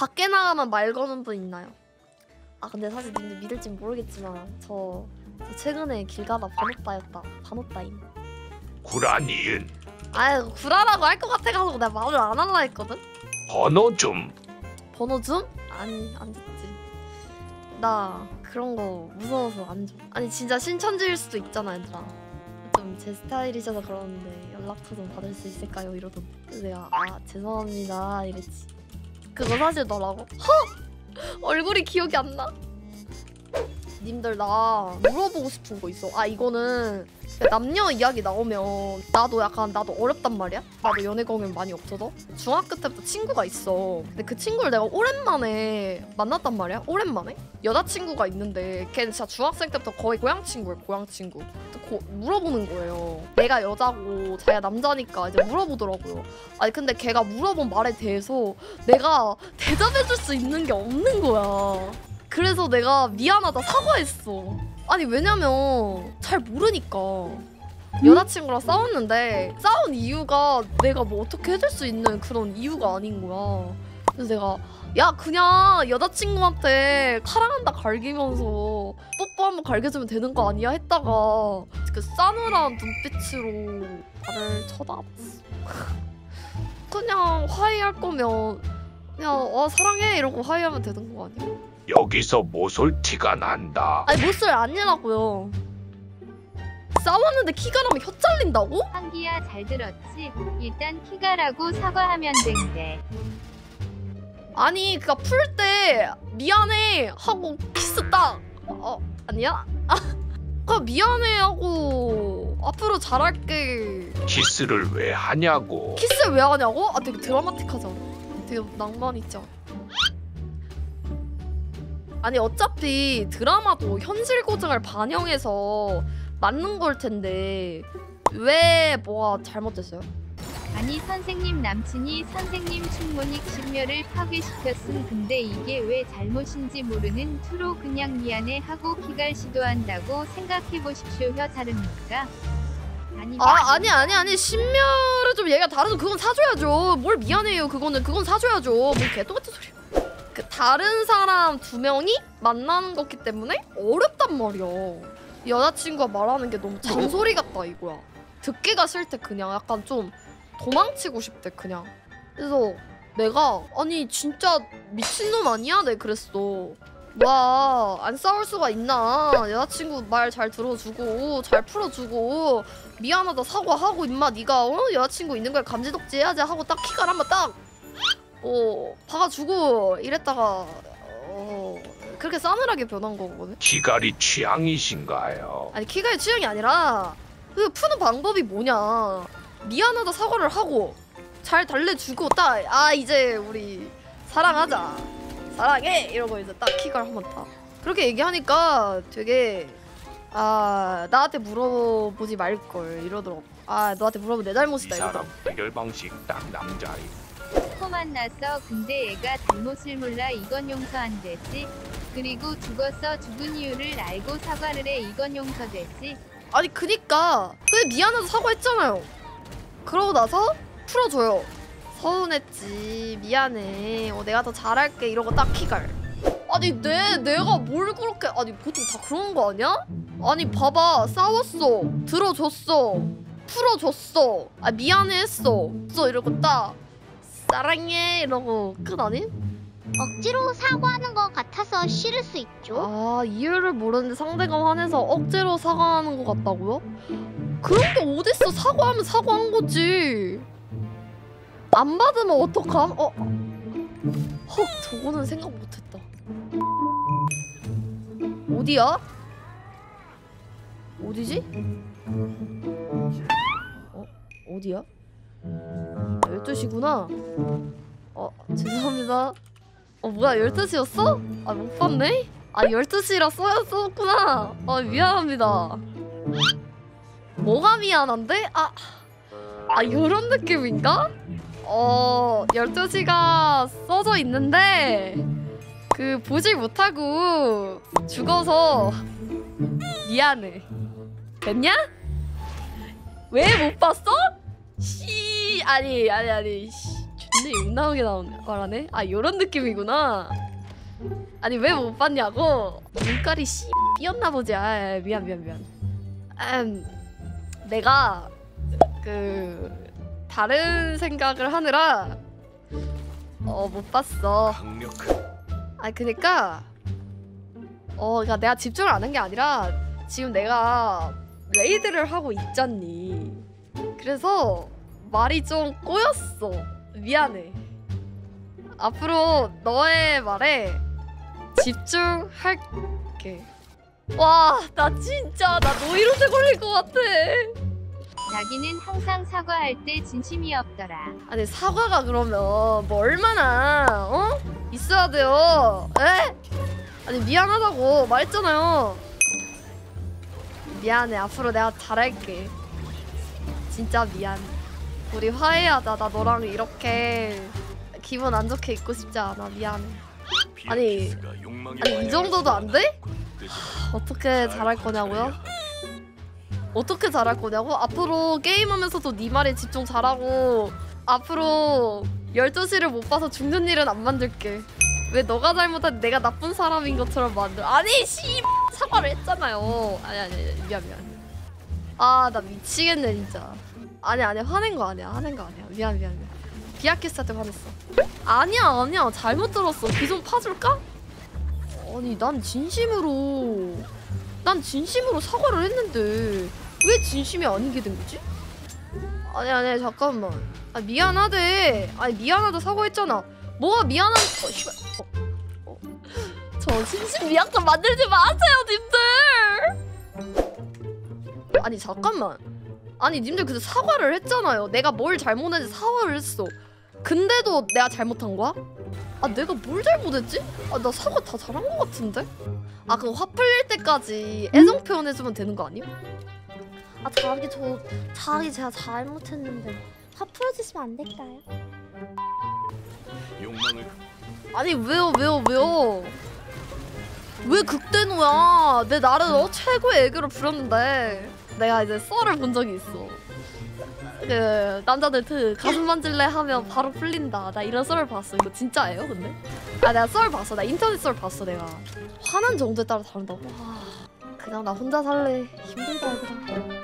밖에 나가면 말 거는 분 있나요? 아 근데 사실 님들 믿을진 모르겠지만 저 최근에 길 가다 반오빠임. 구라니은 아유 구라라고 할 것 같아가지고 내가 말을 안 할라 했거든? 번호 좀. 번호 좀? 아니 안 줬지. 나 그런 거 무서워서 안 줘. 아니 진짜 신천지일 수도 있잖아 얘들아. 좀 제 스타일이셔서 그러는데 연락처 좀 받을 수 있을까요? 이러던. 그래서 내가 아 죄송합니다 이랬지. 그거 사실 너라고? 허! 얼굴이 기억이 안 나. 님들 나 물어보고 싶은 거 있어. 아 이거는 남녀 이야기 나오면 나도 어렵단 말이야? 나도 연애 경험 많이 없어서 중학교 때부터 친구가 있어. 근데 그 친구를 내가 오랜만에 만났단 말이야? 오랜만에? 여자친구가 있는데 걔는 진짜 중학생 때부터 거의 고향 친구야, 고향 친구. 물어보는 거예요. 내가 여자고 자기가 남자니까 이제 물어보더라고요. 아니 근데 걔가 물어본 말에 대해서 내가 대답해줄 수 있는 게 없는 거야. 그래서 내가 미안하다 사과했어. 아니 왜냐면 잘 모르니까. 여자친구랑 싸웠는데 싸운 이유가 내가 뭐 어떻게 해줄 수 있는 그런 이유가 아닌 거야. 그래서 내가 야 그냥 여자친구한테 사랑한다 갈기면서 뽀뽀 한번 갈겨주면 되는 거 아니야? 했다가 그 싸늘한 눈빛으로 나를 쳐다봤어. 그냥 화해할 거면 그냥 사랑해 이러고 화해하면 되는 거 아니야? 여기서 모쏠 티가 난다. 아니 모쏠 아니라고요. 싸웠는데 키가라면 혀 잘린다고? 한기야 잘 들었지? 일단 키가라고 사과하면 된대. 아니 그니까 풀 때 미안해 하고 키스 딱 아니야? 그 미안해 하고 앞으로 잘할게. 키스를 왜 하냐고. 키스 왜 하냐고? 아 되게 드라마틱하잖아. 되게 낭만 있잖아. 아니 어차피 드라마도 현실 고증을 반영해서 맞는 걸 텐데 왜 뭐가 잘못됐어요? 아니 선생님 남친이 선생님 충모닉 신묘를 파괴시켰음. 근데 이게 왜 잘못인지 모르는 투로 그냥 미안해 하고 키갈 시도한다고 생각해보십시오. 혀 다릅니까? 아니 신묘를 좀 얘가 다르죠. 그건 사줘야죠. 뭘 미안해요. 그건 사줘야죠. 뭐 개똥같은 소리야. 그 다른 사람 두 명이 만나는 거기 때문에 어렵단 말이야. 여자친구가 말하는 게 너무 잔소리 같다 이거야. 듣기가 싫대. 그냥 약간 좀 도망치고 싶대 그냥. 그래서 내가 아니 진짜 미친놈 아니야? 내가 그랬어. 와 안 싸울 수가 있나. 여자친구 말 잘 들어주고 잘 풀어주고 미안하다 사과하고 임마 네가 여자친구 있는 걸 감지덕지 해야지 하고 딱 키가 한번 딱 박아주고 이랬다가 그렇게 싸늘하게 변한 거거든. 키갈이 취향이신가요? 아니 키가의 취향이 아니라 그 푸는 방법이 뭐냐. 미안하다 사과를 하고 잘 달래주고 딱 이제 우리 사랑하자 사랑해 이러고 이제 딱 키갈 한번 딱 그렇게 얘기하니까 되게 나한테 물어보지 말걸 이러더라고. 너한테 물어보면 내 잘못이다 이 사람 이러더라고. 해결 방식 딱 남자임. 코 만났어. 근데 애가 잘못을 몰라. 이건 용서 안 되지. 그리고 죽었어. 죽은 이유를 알고 사과를 해. 이건 용서되지. 아니 그니까 근데 미안해서 사과했잖아요. 그러고 나서 풀어줘요. 서운했지 미안해 내가 더 잘할게 이러고 딱 키갈. 아니 내가 뭘 그렇게 아니 보통 다 그런 거 아니야? 아니 봐봐 싸웠어 들어줬어 풀어줬어 미안해 했어 이러고 딱 사랑해 이러고 끝 아니? 억지로 사과하는 것 같아서 싫을 수 있죠. 이유를 모르는데 상대가 화내서 억지로 사과하는 것 같다고요? 그런 게 어딨어. 사과하면 사과한 거지. 안 받으면 어떡함? 헉 저거는 생각 못했다. 어디야? 어디지? 어디야? 12시구나. 죄송합니다. 뭐야 12시였어? 못 봤네? 12시라 써였었구나. 미안합니다. 뭐가 미안한데? 요런 느낌인가? 12시가 써져 있는데 보질 못하고 죽어서 미안해. 됐냐? 왜 못 봤어? 아니 존나 완전 욕 나오게 말하네. 아 요런 느낌이구나. 아니 왜 못 봤냐고. 눈깔이 씨 삐었나 보지. 아, 미안. 내가 그 다른 생각을 하느라 못 봤어. 아니 그니까 그러니까 내가 집중을 안 한 게 아니라 지금 내가 레이드를 하고 있잖니. 그래서 말이 좀 꼬였어. 미안해. 앞으로 너의 말에 집중할게. 와, 나 진짜 나 노이로제 걸릴 것 같아. 자기는 항상 사과할 때 진심이 없더라. 아니 사과가 그러면 뭐 얼마나 있어야 돼요? 에? 아니 미안하다고 말했잖아요. 미안해. 앞으로 내가 잘할게. 진짜 미안. 우리 화해하자. 나 너랑 이렇게 기분 안 좋게 있고 싶지 않아. 미안해. 아니 이 정도도 안 돼? 어떻게 잘할 거냐고요? 어떻게 잘할 거냐고? 앞으로 게임하면서도 네 말에 집중 잘하고 앞으로 12시를 못 봐서 죽는 일은 안 만들게. 왜 너가 잘못한 내가 나쁜 사람인 것처럼 만들. 아니 씨 사과를 했잖아요. 아니 미안. 아 나 미치겠네 진짜. 아니 화낸 거 아니야. 미안. 비아키스한테 화냈어. 아니야 잘못 들었어. 귀 좀 파줄까? 아니 난 진심으로 사과를 했는데 왜 진심이 아니게 된 거지? 아니 잠깐만. 아 미안하대. 아니 미안하다 사과했잖아. 뭐가 미안한? 씨발. 저 진심 미약점 만들지 마세요, 님들. 아니 잠깐만. 아니 님들 근데 사과를 했잖아요. 내가 뭘 잘못했는지 사과를 했어. 근데도 내가 잘못한 거야? 아 내가 뭘 잘못했지? 아 나 사과 다 잘한 거 같은데? 아 그럼 화 풀릴 때까지 애정 표현해주면 되는 거 아니야? 아 자기 제가 잘못했는데 화 풀어주시면 안 될까요? 아니 왜요? 왜 극대노야? 내 나를 최고의 애교를 부렸는데 내가 이제 썰을 본 적이 있어. 그 남자들 그 가슴 만질래 하면 바로 풀린다. 나 이런 썰을 봤어. 이거 진짜예요 근데? 아 내가 썰 봤어. 나 인터넷 썰 봤어 내가. 화난 정도에 따라 다른다고? 그냥 나 혼자 살래. 힘들다 얘들아.